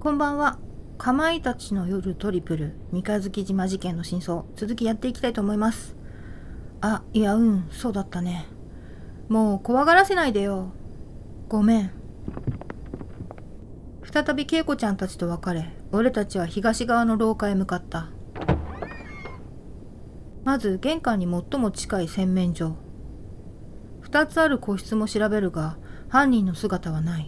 こんばんは。かまいたちの夜トリプル三日月島事件の真相、続きやっていきたいと思います。そうだったね。もう怖がらせないでよ。ごめん。再び恵子ちゃんたちと別れ、俺たちは東側の廊下へ向かった。まず玄関に最も近い洗面所。2つある個室も調べるが、犯人の姿はない。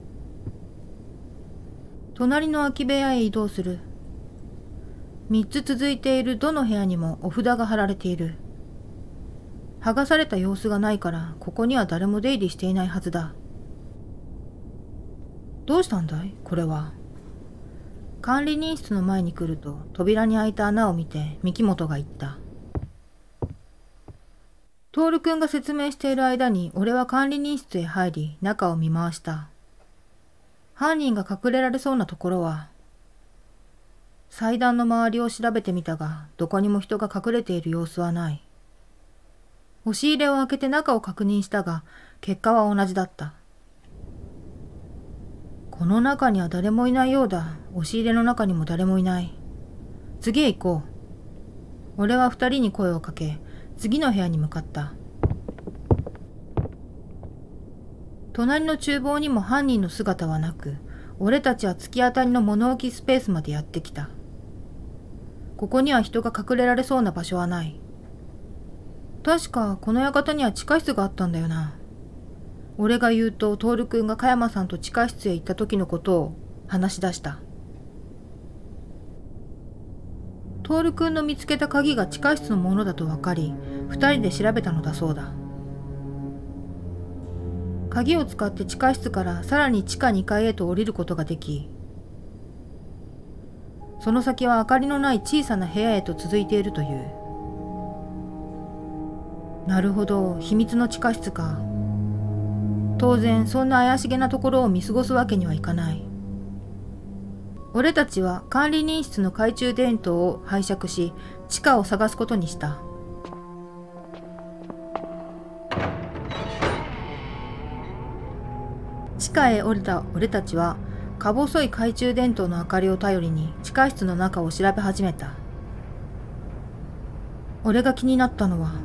隣の空き部屋へ移動する。3つ続いているどの部屋にもお札が貼られている。剥がされた様子がないから、ここには誰も出入りしていないはずだ。どうしたんだいこれは。管理人室の前に来ると、扉に開いた穴を見て三木本が言った。徹くんが説明している間に、俺は管理人室へ入り、中を見回した。犯人が隠れられそうなところは、祭壇の周りを調べてみたが、どこにも人が隠れている様子はない。押し入れを開けて中を確認したが、結果は同じだった。この中には誰もいないようだ。押し入れの中にも誰もいない。次へ行こう。俺は二人に声をかけ、次の部屋に向かった。隣の厨房にも犯人の姿はなく、俺たちは突き当たりの物置スペースまでやってきた。ここには人が隠れられそうな場所はない。確かこの館には地下室があったんだよな。俺が言うと、徹くんが加山さんと地下室へ行った時のことを話し出した。徹くんの見つけた鍵が地下室のものだと分かり、二人で調べたのだそうだ。鍵を使って地下室からさらに地下2階へと降りることができ、その先は明かりのない小さな部屋へと続いているという。なるほど、秘密の地下室か。当然そんな怪しげなところを見過ごすわけにはいかない。俺たちは管理人室の懐中電灯を拝借し、地下を探すことにした。地下へ降りた俺たちは、か細い懐中電灯の明かりを頼りに地下室の中を調べ始めた。俺が気になったのは、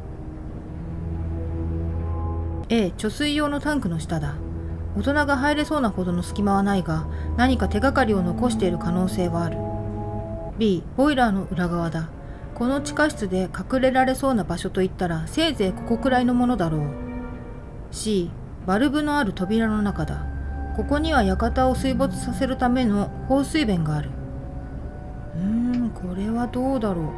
貯水用のタンクの下だ。大人が入れそうなほどの隙間はないが、何か手がかりを残している可能性はある。B、ボイラーの裏側だ。この地下室で隠れられそうな場所といったら、せいぜいここくらいのものだろう。C、バルブのある扉の中だ。ここには館を水没させるための放水弁がある。これはどうだろ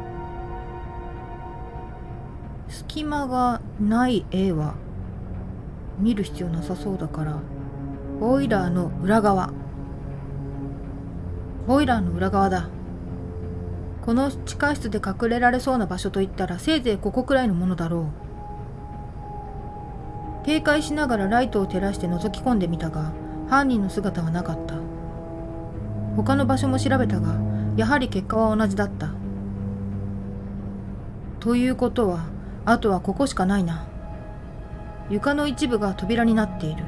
う。隙間がない A は見る必要なさそうだから、ボイラーの裏側。ボイラーの裏側だ。この地下室で隠れられそうな場所といったら、せいぜいここくらいのものだろう。警戒しながらライトを照らして覗き込んでみたが、犯人の姿はなかった。他の場所も調べたが、やはり結果は同じだった。ということは、あとはここしかないな。床の一部が扉になっている。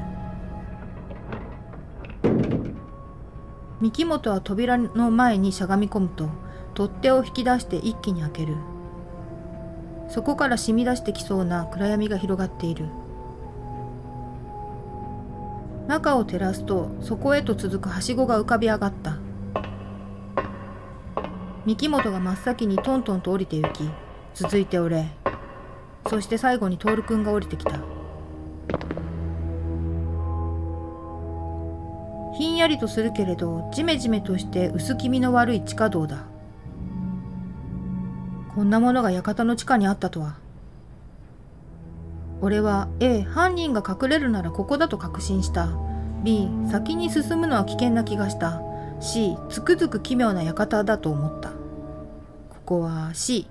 三木本は扉の前にしゃがみ込むと、取っ手を引き出して一気に開ける。そこから染み出してきそうな暗闇が広がっている。中を照らすと、そこへと続くはしごが浮かび上がった。三木本が真っ先にトントンと降りて行き、続いて俺、そして最後に徹くんが降りてきた。ひんやりとするけれど、ジメジメとして薄気味の悪い地下道だ。こんなものが館の地下にあったとは。俺は A、犯人が隠れるならここだと確信した。B、先に進むのは危険な気がした。C、つくづく奇妙な館だと思った。ここは C。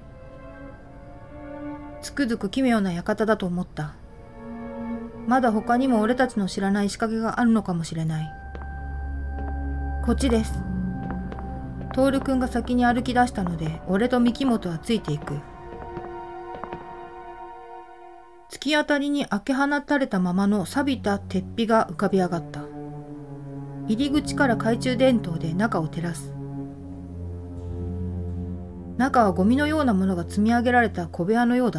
つくづく奇妙な館だと思った。まだ他にも俺たちの知らない仕掛けがあるのかもしれない。こっちです。徹くんが先に歩き出したので、俺と三木本はついていく。突き当たりに開け放たれたままの錆びた鉄壁が浮かび上がった。 入り口から懐中電灯で中を照らす。中はゴミのようなものが積み上げられた小部屋のようだった。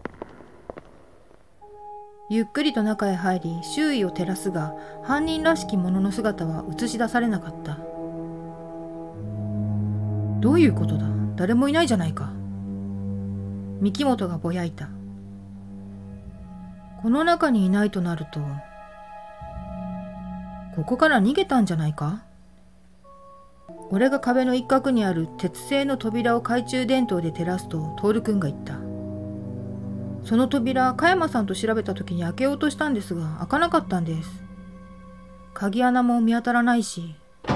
ゆっくりと中へ入り周囲を照らすが、犯人らしき者の姿は映し出されなかった。どういうことだ、誰もいないじゃないか。三木本がぼやいた。この中にいないとなると、ここから逃げたんじゃないか。俺が壁の一角にある鉄製の扉を懐中電灯で照らすと、徹くんが言った。その扉、加山さんと調べた時に開けようとしたんですが、開かなかったんです。鍵穴も見当たらないし。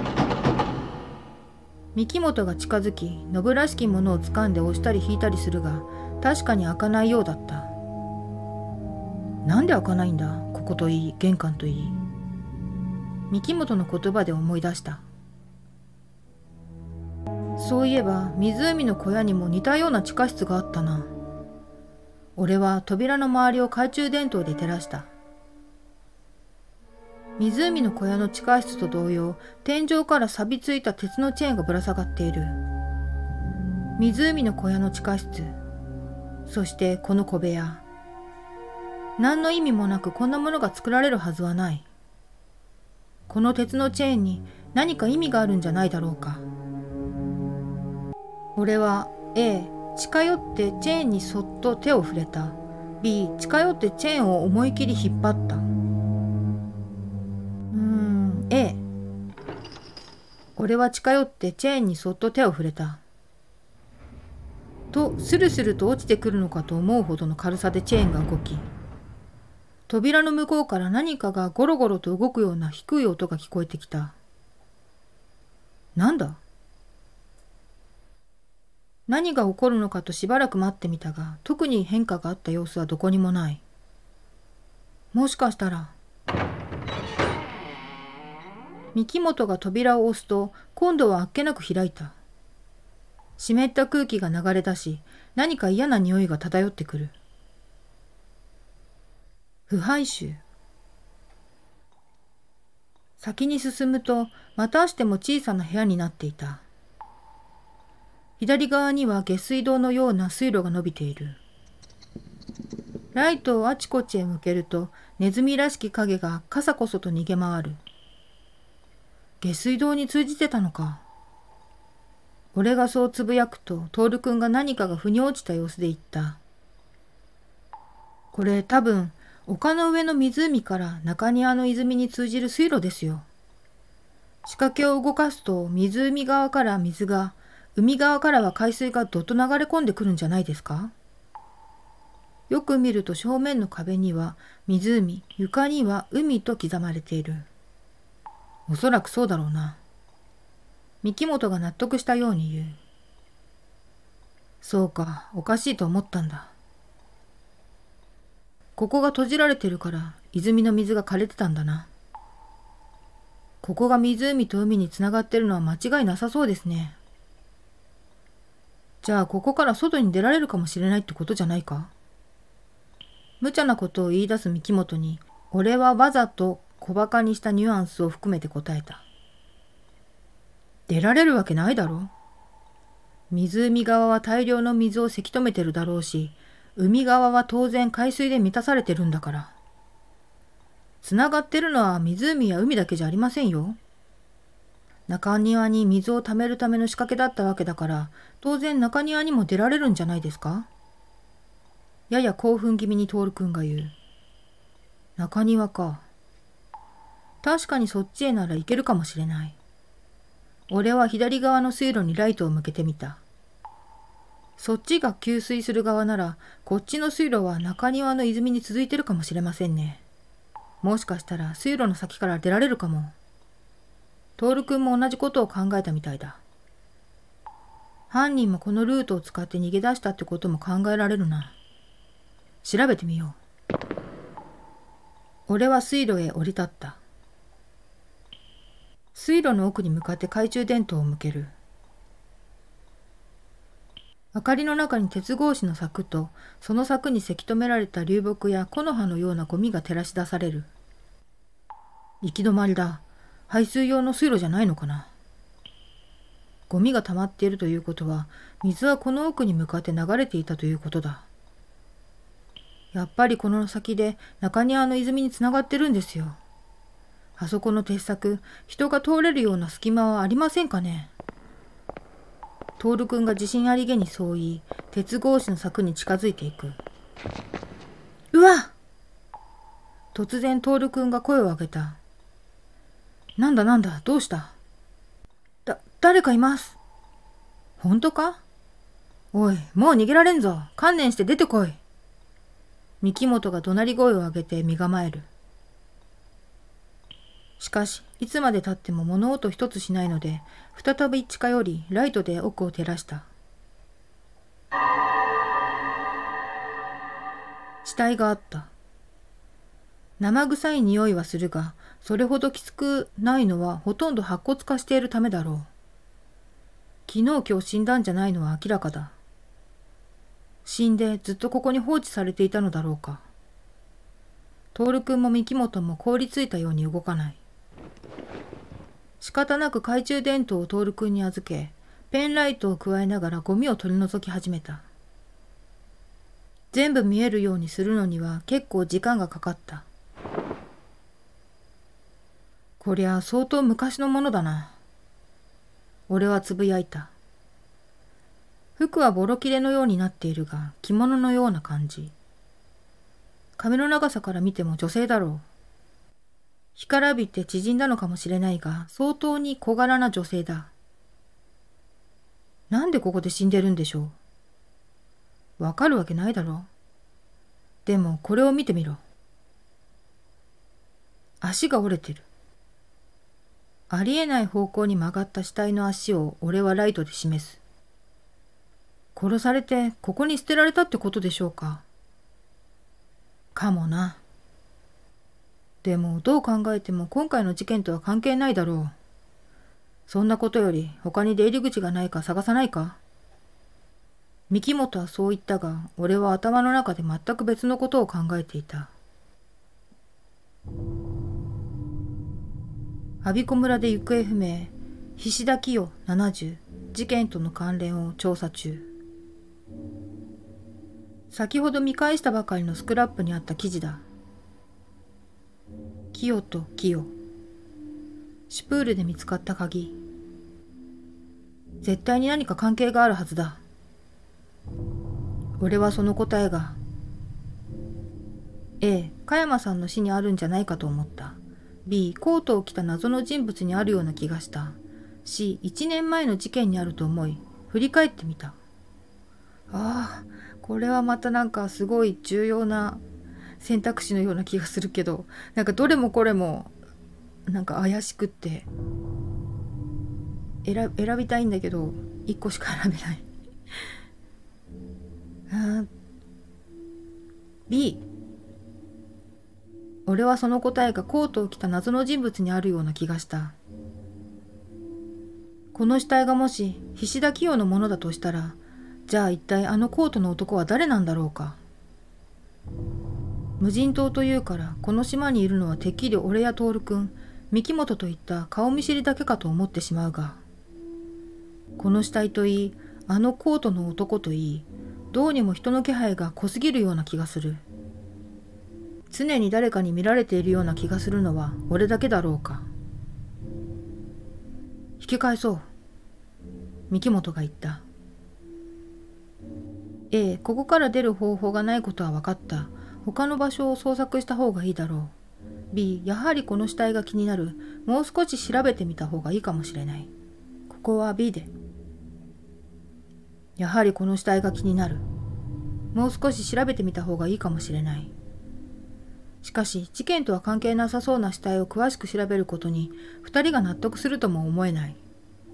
三木本が近づき、ノブらしきものを掴んで押したり引いたりするが、確かに開かないようだった。なんで開かないんだ、ここといい、玄関といい。三木本の言葉で思い出した。そういえば湖の小屋にも似たような地下室があったな。俺は扉の周りを懐中電灯で照らした。湖の小屋の地下室と同様、天井から錆びついた鉄のチェーンがぶら下がっている。湖の小屋の地下室、そしてこの小部屋。何の意味もなくこんなものが作られるはずはない。この鉄のチェーンに何か意味があるんじゃないだろうか。俺は A、近寄ってチェーンにそっと手を触れた。B、近寄ってチェーンを思い切り引っ張った。A。俺は近寄ってチェーンにそっと手を触れた。と、スルスルと落ちてくるのかと思うほどの軽さでチェーンが動き、扉の向こうから何かがゴロゴロと動くような低い音が聞こえてきた。なんだ？何が起こるのかとしばらく待ってみたが、特に変化があった様子はどこにもない。もしかしたら。三木本が扉を押すと、今度はあっけなく開いた。湿った空気が流れ出し、何か嫌な匂いが漂ってくる。腐敗臭。先に進むと、またしても小さな部屋になっていた。左側には下水道のような水路が伸びている。ライトをあちこちへ向けると、ネズミらしき影がかさこそと逃げ回る。下水道に通じてたのか。俺がそうつぶやくと、徹くんが何かが腑に落ちた様子で言った。これ多分、丘の上の湖から中庭の泉に通じる水路ですよ。仕掛けを動かすと湖側から水が、海側からは海水がどっと流れ込んでくるんじゃないですか。よく見ると正面の壁には湖、床には海と刻まれている。おそらくそうだろうな。三木本が納得したように言う。そうか、おかしいと思ったんだ。ここが閉じられてるから泉の水が枯れてたんだな。ここが湖と海につながってるのは間違いなさそうですね。じゃあここから外に出られるかもしれないってことじゃないか。無茶なことを言い出す三木本に、俺はわざと小馬鹿にしたニュアンスを含めて答えた。出られるわけないだろ。湖側は大量の水をせき止めてるだろうし、海側は当然海水で満たされてるんだから。つながってるのは湖や海だけじゃありませんよ。中庭に水をためるための仕掛けだったわけだから、当然中庭にも出られるんじゃないですか。やや興奮気味に徹くんが言う。中庭か。確かにそっちへなら行けるかもしれない。俺は左側の水路にライトを向けてみた。そっちが給水する側なら、こっちの水路は中庭の泉に続いてるかもしれませんね。もしかしたら水路の先から出られるかも。徹くんも同じことを考えたみたいだ。犯人もこのルートを使って逃げ出したってことも考えられるな。調べてみよう。俺は水路へ降り立った。水路の奥に向かって懐中電灯を向ける。明かりの中に鉄格子の柵と、その柵にせき止められた流木や木の葉のようなゴミが照らし出される。行き止まりだ。 排水用の水路じゃないのかな。ゴミが溜まっているということは、水はこの奥に向かって流れていたということだ。やっぱりこの先で中庭の泉につながってるんですよ。あそこの鉄柵、人が通れるような隙間はありませんかね。徹くんが自信ありげにそう言い、鉄格子の柵に近づいていく。うわ！突然徹くんが声を上げた。なんだなんだ、どうした？誰かいます。本当か？おい、もう逃げられんぞ。観念して出てこい。三木本が怒鳴り声を上げて身構える。しかし、いつまでたっても物音一つしないので、再び近寄り、ライトで奥を照らした。死体があった。生臭い匂いはするが、それほどきつくないのはほとんど白骨化しているためだろう。昨日今日死んだんじゃないのは明らかだ。死んでずっとここに放置されていたのだろうか。徹くんも三木本も凍りついたように動かない。仕方なく懐中電灯を徹くんに預け、ペンライトを加えながらゴミを取り除き始めた。全部見えるようにするのには結構時間がかかった。こりゃ相当昔のものだな。俺はつぶやいた。服はボロ切れのようになっているが、着物のような感じ。髪の長さから見ても女性だろう。干からびて縮んだのかもしれないが、相当に小柄な女性だ。なんでここで死んでるんでしょう。わかるわけないだろう。でもこれを見てみろ。足が折れてる。ありえない方向に曲がった死体の足を俺はライトで示す。殺されてここに捨てられたってことでしょうか。かもな。でもどう考えても今回の事件とは関係ないだろう。そんなことより他に出入り口がないか探さないか。三木本はそう言ったが、俺は頭の中で全く別のことを考えていた。我孫子村で行方不明、菱田清70、事件との関連を調査中。先ほど見返したばかりのスクラップにあった記事だ。清と清。シュプールで見つかった鍵。絶対に何か関係があるはずだ。俺はその答えが、A、加山さんの死にあるんじゃないかと思った。B、コートを着た謎の人物にあるような気がした。C、1年前の事件にあると思い、振り返ってみた。ああ、これはまたなんかすごい重要な選択肢のような気がするけど、なんかどれもこれもなんか怪しくって選びたいんだけど1個しか選べないB。 俺はその答えがコートを着た謎の人物にあるような気がした。この死体がもし菱田清のものだとしたら、じゃあ一体あのコートの男は誰なんだろうか。無人島というからこの島にいるのはてっきり俺や徹くん、三木本といった顔見知りだけかと思ってしまうが、この死体といい、あのコートの男といい、どうにも人の気配が濃すぎるような気がする。常に誰かに見られているような気がするのは俺だけだろうか。引き返そう。三木本が言った。ここから出る方法がないことは分かった。他の場所を捜索した方がいいだろう。B、やはりこの死体が気になる。もう少し調べてみた方がいいかもしれない。ここは B で。やはりこの死体が気になる。もう少し調べてみた方がいいかもしれない。しかし、事件とは関係なさそうな死体を詳しく調べることに、二人が納得するとも思えない。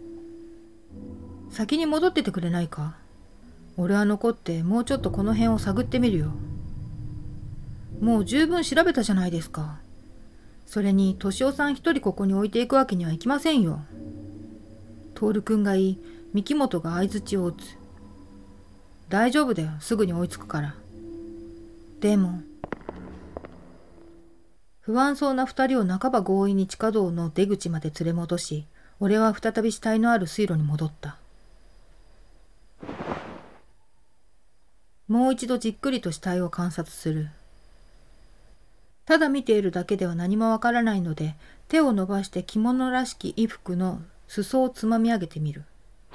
先に戻っててくれないか？俺は残ってもうちょっとこの辺を探ってみるよ。もう十分調べたじゃないですか。それに、敏夫さん一人ここに置いていくわけにはいきませんよ。徹くんが言い、三木本が相槌を打つ。大丈夫だよ、すぐに追いつくから。でも、 不安そうな二人を半ば強引に地下道の出口まで連れ戻し、俺は再び死体のある水路に戻った。もう一度じっくりと死体を観察する。ただ見ているだけでは何もわからないので、手を伸ばして着物らしき衣服の裾をつまみ上げてみる。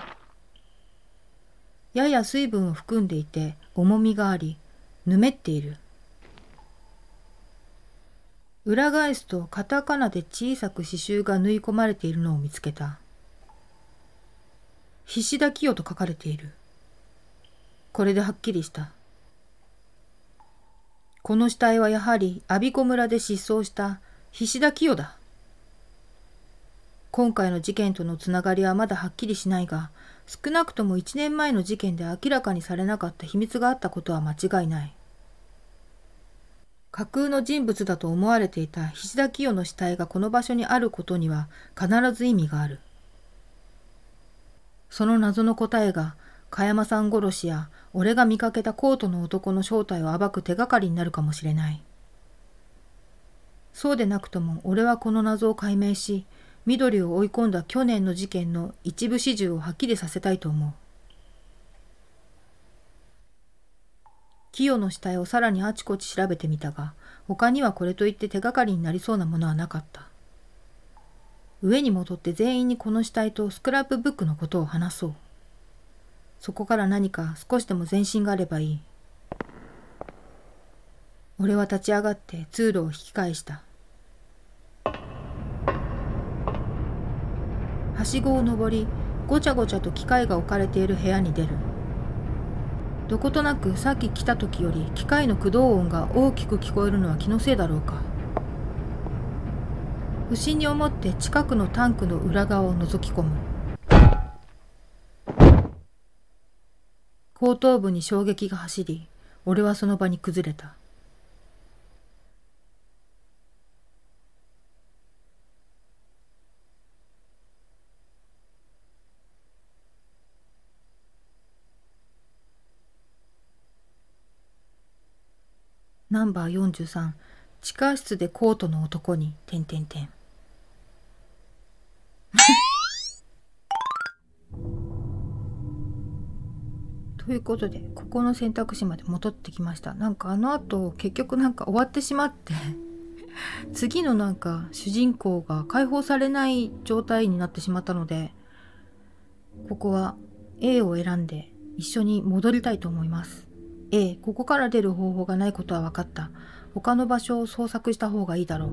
やや水分を含んでいて重みがあり、ぬめっている。裏返すとカタカナで小さく刺繍が縫い込まれているのを見つけた。菱田清と書かれている。これではっきりした。この死体はやはり我孫子村で失踪した菱田清だ。今回の事件とのつながりはまだはっきりしないが、少なくとも1年前の事件で明らかにされなかった秘密があったことは間違いない。架空の人物だと思われていた菱田清の死体がこの場所にあることには必ず意味がある。その謎の答えが香山さん殺しや俺が見かけたコートの男の正体を暴く手がかりになるかもしれない。そうでなくとも俺はこの謎を解明し、緑を追い込んだ去年の事件の一部始終をはっきりさせたいと思う。清の死体をさらにあちこち調べてみたが、他にはこれといって手がかりになりそうなものはなかった。上に戻って全員にこの死体とスクラップブックのことを話そう。そこから何か少しでも前進があればいい。俺は立ち上がって通路を引き返した。はしごを登り、ごちゃごちゃと機械が置かれている部屋に出る。どことなくさっき来た時より機械の駆動音が大きく聞こえるのは気のせいだろうか。不審に思って近くのタンクの裏側を覗き込む。後頭部に衝撃が走り、俺はその場に崩れた。ナンバー43、地下室でコートの男に、ということで、ここの選択肢まで戻ってきました。なんかあの後、結局なんか終わってしまって次のなんか主人公が解放されない状態になってしまったので、ここは A を選んで一緒に戻りたいと思います。A、ここから出る方法がないことは分かった。他の場所を捜索した方がいいだろう。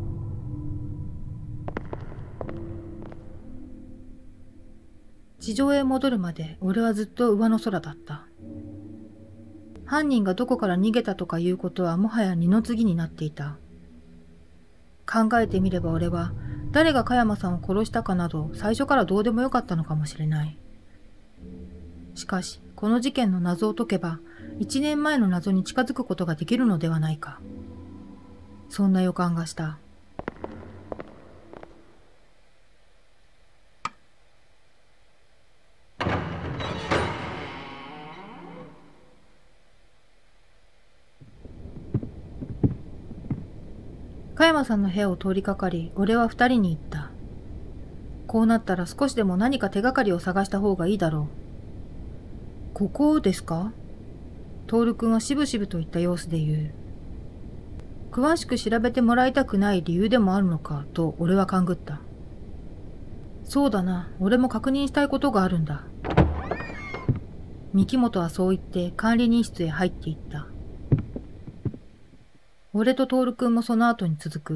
地上へ戻るまで俺はずっと上の空だった。犯人がどこから逃げたとかいうことはもはや二の次になっていた。考えてみれば俺は誰が香山さんを殺したかなど最初からどうでもよかったのかもしれない。しかしこの事件の謎を解けば1年前の謎に近づくことができるのではないか。そんな予感がした。香山さんの部屋を通りかかり、俺は2人に言った。こうなったら少しでも何か手がかりを探した方がいいだろう。ここですか？徹君はしぶしぶといった様子で言う。詳しく調べてもらいたくない理由でもあるのかと俺は勘ぐった。そうだな、俺も確認したいことがあるんだ。三木本はそう言って管理人室へ入っていった。俺と徹君もその後に続く。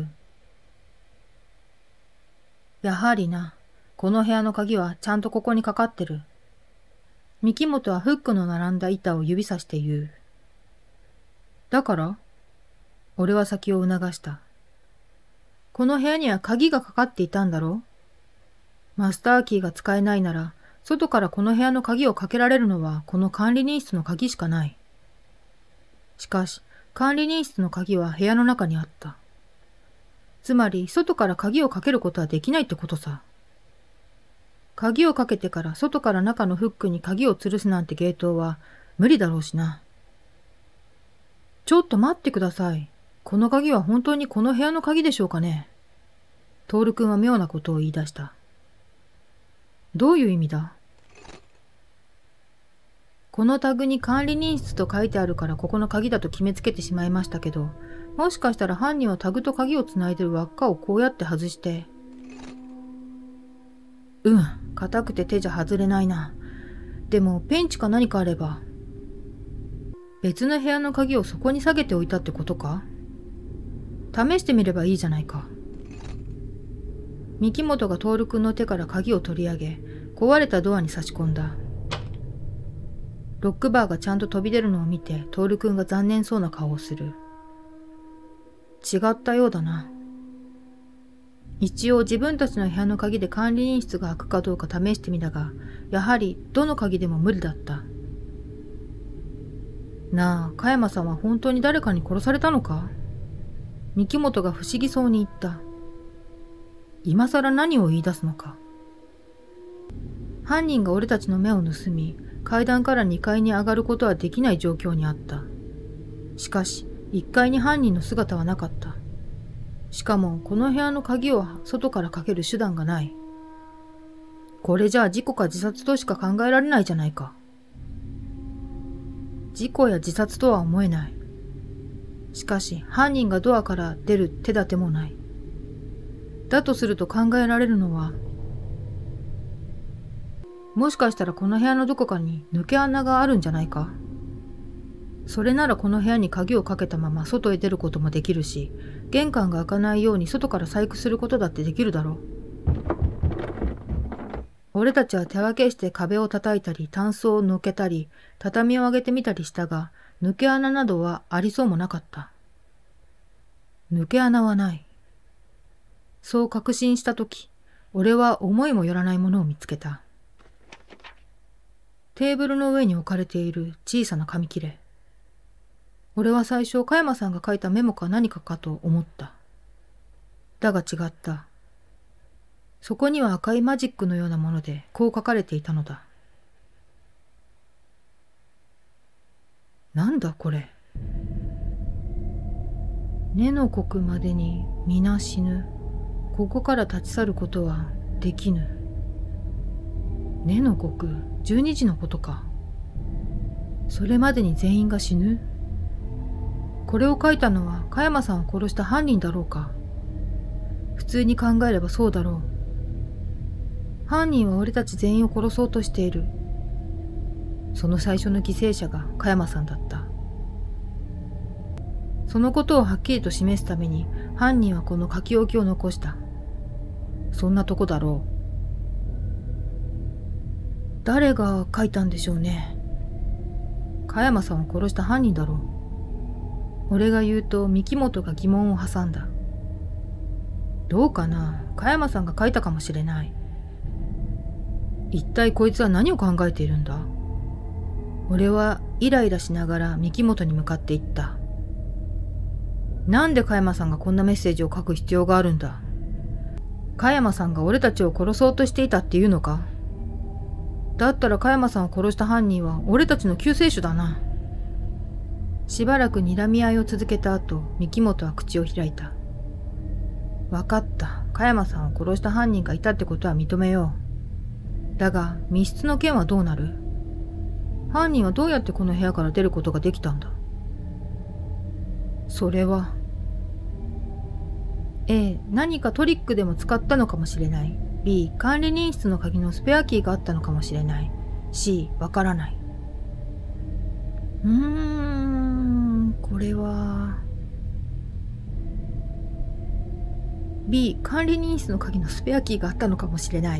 やはりな、この部屋の鍵はちゃんとここにかかってる。三木本はフックの並んだ板を指さして言う。だから俺は先を促した。この部屋には鍵がかかっていたんだろう。マスターキーが使えないなら、外からこの部屋の鍵をかけられるのはこの管理人室の鍵しかない。しかし、管理人室の鍵は部屋の中にあった。つまり、外から鍵をかけることはできないってことさ。鍵をかけてから外から中のフックに鍵を吊るすなんて芸当は無理だろうしな。ちょっと待ってください。 この鍵は本当にこの部屋の鍵でしょうかね。トール君は妙なことを言い出した。どういう意味だ？このタグに管理人室と書いてあるからここの鍵だと決めつけてしまいましたけど、もしかしたら犯人はタグと鍵をつないでる輪っかをこうやって外して。硬くて手じゃ外れないな。でもペンチか何かあれば。別の部屋の鍵をそこに下げておいたってことか？試してみればいいじゃないか。三木本が徹君の手から鍵を取り上げ、壊れたドアに差し込んだ。ロックバーがちゃんと飛び出るのを見て、徹君が残念そうな顔をする。違ったようだな。一応自分たちの部屋の鍵で管理人室が開くかどうか試してみたが、やはりどの鍵でも無理だった。なあ、加山さんは本当に誰かに殺されたのか？三木本が不思議そうに言った。今さら何を言い出すのか。犯人が俺たちの目を盗み、階段から2階に上がることはできない状況にあった。しかし、1階に犯人の姿はなかった。しかも、この部屋の鍵を外からかける手段がない。これじゃあ事故か自殺としか考えられないじゃないか。事故や自殺とは思えない。しかし、犯人がドアから出る手立てもない。だとすると考えられるのは、もしかしたらこの部屋のどこかに抜け穴があるんじゃないか？それならこの部屋に鍵をかけたまま外へ出ることもできるし、玄関が開かないように外から細工することだってできるだろう。俺たちは手分けして壁を叩いたり、タンスをのけたり、畳を上げてみたりしたが、抜け穴などはありそうもなかった。抜け穴はない。そう確信したとき、俺は思いもよらないものを見つけた。テーブルの上に置かれている小さな紙切れ。俺は最初、加山さんが書いたメモか何かかと思った。だが違った。そこには赤いマジックのようなものでこう書かれていたのだ。なんだこれ。根の刻までに皆死ぬ。ここから立ち去ることはできぬ。根の刻、12時のことか。それまでに全員が死ぬ？これを書いたのは加山さんを殺した犯人だろうか。普通に考えればそうだろう。犯人は俺たち全員を殺そうとしている。その最初の犠牲者が加山さんだった。そのことをはっきりと示すために犯人はこの書き置きを残した。そんなとこだろう。誰が書いたんでしょうね。加山さんを殺した犯人だろう。俺が言うと三木本が疑問を挟んだ。どうかな、加山さんが書いたかもしれない。一体こいつは何を考えているんだ。俺はイライラしながら三木本に向かって言った。なんで加山さんがこんなメッセージを書く必要があるんだ。加山さんが俺たちを殺そうとしていたっていうのか。だったら加山さんを殺した犯人は俺たちの救世主だな。しばらく睨み合いを続けた後、三木本は口を開いた。わかった。加山さんを殺した犯人がいたってことは認めよう。だが、密室の件はどうなる？犯人はどうやってこの部屋から出ることができたんだ？それは。A、何かトリックでも使ったのかもしれない。B、管理人室の鍵のスペアキーがあったのかもしれない。C、わからない。これは。B、管理人室の鍵のスペアキーがあったのかもしれない。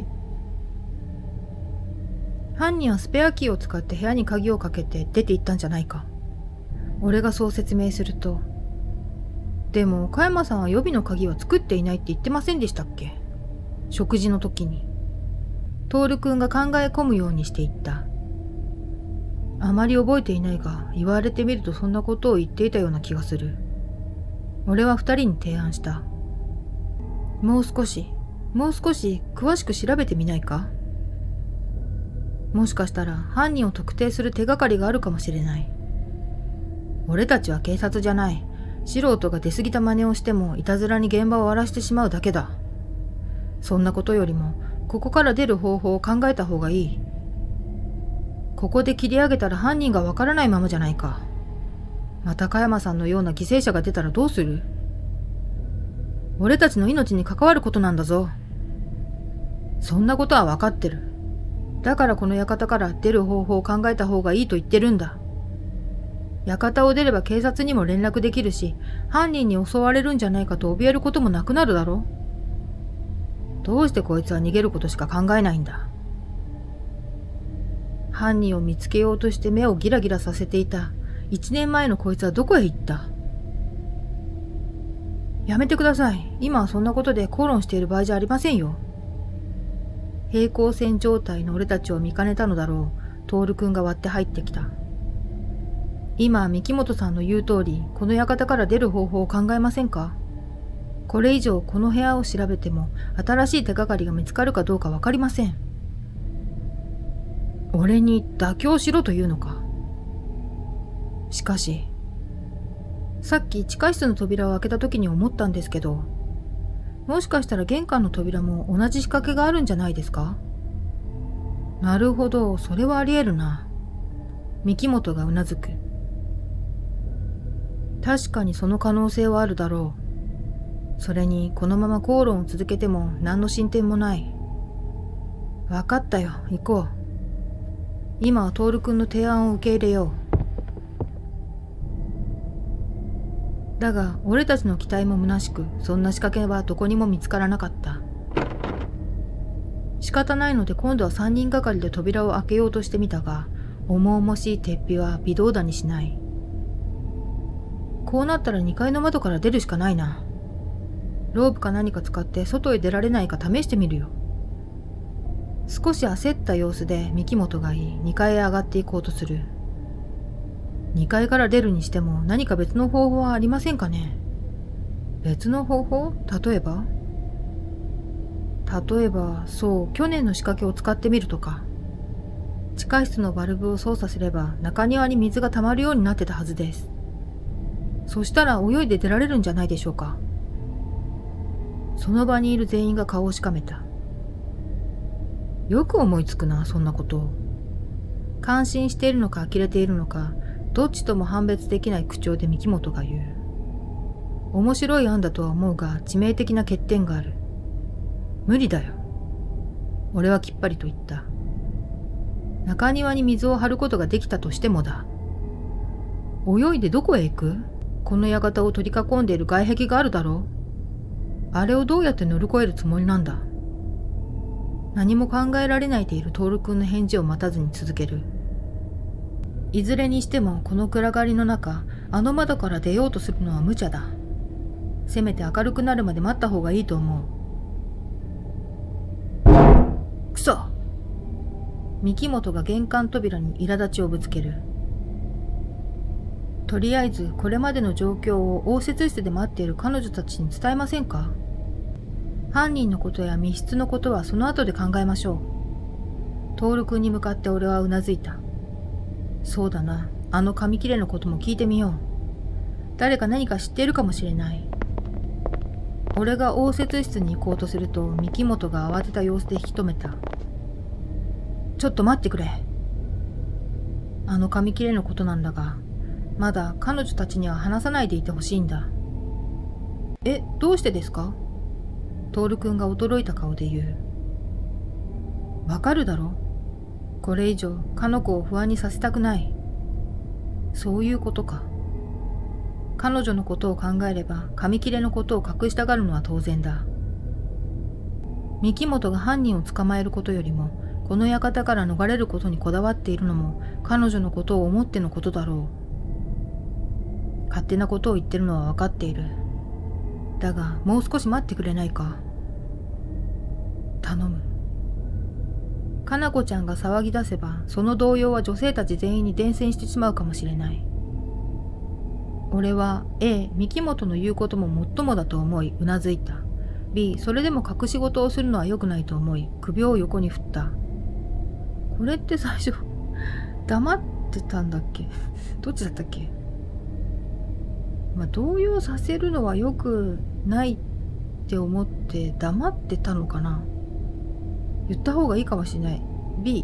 犯人はスペアキーを使って部屋に鍵をかけて出て行ったんじゃないか。俺がそう説明すると。でも、加山さんは予備の鍵は作っていないって言ってませんでしたっけ？食事の時に。徹くんが考え込むようにして言った。あまり覚えていないが、言われてみるとそんなことを言っていたような気がする。俺は二人に提案した。もう少し詳しく調べてみないか？もしかしたら犯人を特定する手がかりがあるかもしれない。俺たちは警察じゃない。 素人が出過ぎた真似をしてもいたずらに現場を荒らしてしまうだけだ。そんなことよりもここから出る方法を考えた方がいい。ここで切り上げたら犯人がわからないままじゃないか。また加山さんのような犠牲者が出たらどうする？俺たちの命に関わることなんだぞ。そんなことは分かってる。だからこの館から出る方法を考えた方がいいと言ってるんだ。館を出れば警察にも連絡できるし、犯人に襲われるんじゃないかと怯えることもなくなるだろ。どうしてこいつは逃げることしか考えないんだ。犯人を見つけようとして目をギラギラさせていた1年前のこいつはどこへ行った？やめてください。今はそんなことで口論している場合じゃありませんよ。平行線状態の俺たちを見かねたのだろう。徹くんが割って入ってきた。今、三木本さんの言う通り、この館から出る方法を考えませんか？これ以上この部屋を調べても新しい手がかりが見つかるかどうかわかりません。俺に妥協しろというのか。しかし、さっき地下室の扉を開けた時に思ったんですけど、もしかしたら玄関の扉も同じ仕掛けがあるんじゃないですか？なるほど、それはあり得るな。三木本がうなずく。確かにその可能性はあるだろう。それにこのまま口論を続けても何の進展もない。わかったよ、行こう。今は徹くんの提案を受け入れよう。だが俺たちの期待も虚しく、そんな仕掛けはどこにも見つからなかった。仕方ないので今度は3人がかりで扉を開けようとしてみたが、重々しい鉄皮は微動だにしない。こうなったら2階の窓から出るしかないな。ロープか何か使って外へ出られないか試してみるよ。少し焦った様子で三木本が言い、2階へ上がっていこうとする。2階から出るにしても何か別の方法はありませんかね？別の方法？例えば、そう、去年の仕掛けを使ってみるとか。地下室のバルブを操作すれば中庭に水が溜まるようになってたはずです。そしたら泳いで出られるんじゃないでしょうか。その場にいる全員が顔をしかめた。よく思いつくな、そんなことを。感心しているのか呆れているのか、どっちとも判別できない口調で三木本が言う。面白い案だとは思うが致命的な欠点がある。無理だよ。俺はきっぱりと言った。中庭に水を張ることができたとしてもだ。泳いでどこへ行く？この館を取り囲んでいる外壁があるだろう。あれをどうやって乗り越えるつもりなんだ。何も考えられないでいる徹くんの返事を待たずに続ける。いずれにしてもこの暗がりの中、あの窓から出ようとするのは無茶だ。せめて明るくなるまで待った方がいいと思う。くそ！三木本が玄関扉に苛立ちをぶつける。とりあえずこれまでの状況を応接室で待っている彼女たちに伝えませんか？犯人のことや密室のことはその後で考えましょう。徹くんに向かって俺はうなずいた。そうだな、あの紙切れのことも聞いてみよう。誰か何か知っているかもしれない。俺が応接室に行こうとすると三木本が慌てた様子で引き止めた。ちょっと待ってくれ。あの紙切れのことなんだが、まだ彼女たちには話さないでいてほしいんだ。どうしてですか？徹くんが驚いた顔で言う。わかるだろ？これ以上かの子を不安にさせたくない。そういうことか。彼女のことを考えれば紙切れのことを隠したがるのは当然だ。三木本が犯人を捕まえることよりもこの館から逃れることにこだわっているのも彼女のことを思ってのことだろう。勝手なことを言ってるのは分かっている。だがもう少し待ってくれないか。頼む。かな子ちゃんが騒ぎ出せばその動揺は女性たち全員に伝染してしまうかもしれない。俺は A、三木本の言うことももっともだと思いうなずいた。 B、それでも隠し事をするのは良くないと思い首を横に振った。これって最初黙ってたんだっけ？どっちだったっけ？ 動揺させるのは良くないって思って黙ってたのかな。言った方がいいかもしれない。B、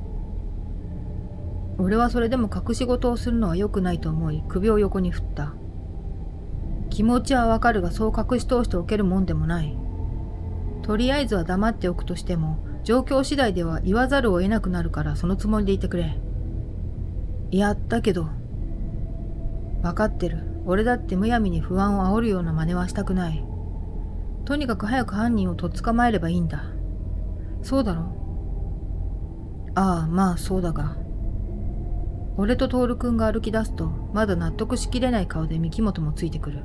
俺はそれでも隠し事をするのは良くないと思い、首を横に振った。気持ちはわかるが、そう隠し通しておけるもんでもない。とりあえずは黙っておくとしても、状況次第では言わざるを得なくなるから、そのつもりでいてくれ。いや、だけど。わかってる。俺だってむやみに不安を煽るような真似はしたくない。とにかく早く犯人をとっ捕まえればいいんだ。そうだろう。ああ、まあそうだが。俺と徹くんが歩き出すと、まだ納得しきれない顔で三木本もついてくる。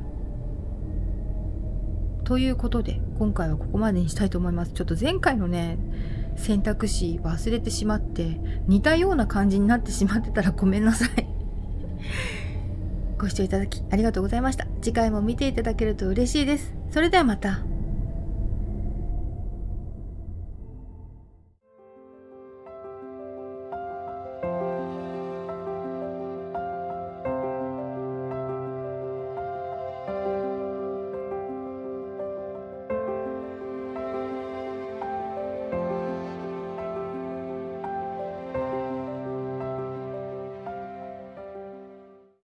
ということで、今回はここまでにしたいと思います。ちょっと前回のね、選択肢忘れてしまって、似たような感じになってしまってたらごめんなさい。ご視聴いただきありがとうございました。次回も見ていただけると嬉しいです。それではまた。